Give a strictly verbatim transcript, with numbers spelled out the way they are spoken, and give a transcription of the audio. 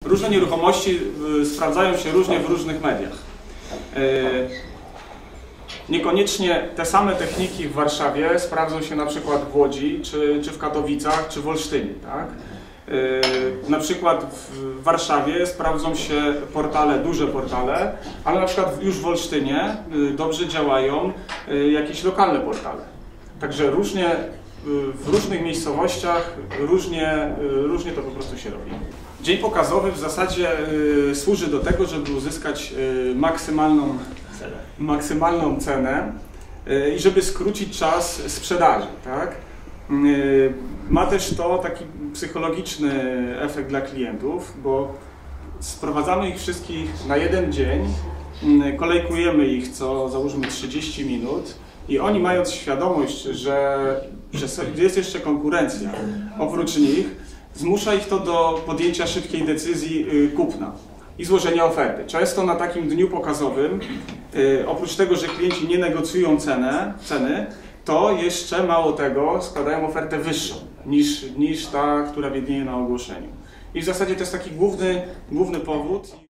Różne nieruchomości sprawdzają się różnie w różnych mediach. Niekoniecznie te same techniki w Warszawie sprawdzą się na przykład w Łodzi, czy, czy w Katowicach, czy w Olsztynie. Tak? Na przykład w Warszawie sprawdzą się portale, duże portale, ale na przykład już w Olsztynie dobrze działają jakieś lokalne portale. Także różnie, w różnych miejscowościach różnie, różnie to po prostu się robi. Dzień pokazowy w zasadzie służy do tego, żeby uzyskać maksymalną cenę, maksymalną cenę i żeby skrócić czas sprzedaży. Tak? Ma też to taki psychologiczny efekt dla klientów, bo sprowadzamy ich wszystkich na jeden dzień, kolejkujemy ich co załóżmy trzydzieści minut i oni, mając świadomość, że, że jest jeszcze konkurencja oprócz nich, zmusza ich to do podjęcia szybkiej decyzji kupna i złożenia oferty. Często na takim dniu pokazowym, oprócz tego, że klienci nie negocjują cenę, ceny, to jeszcze mało tego składają ofertę wyższą niż, niż ta, która widnieje na ogłoszeniu. I w zasadzie to jest taki główny, główny powód.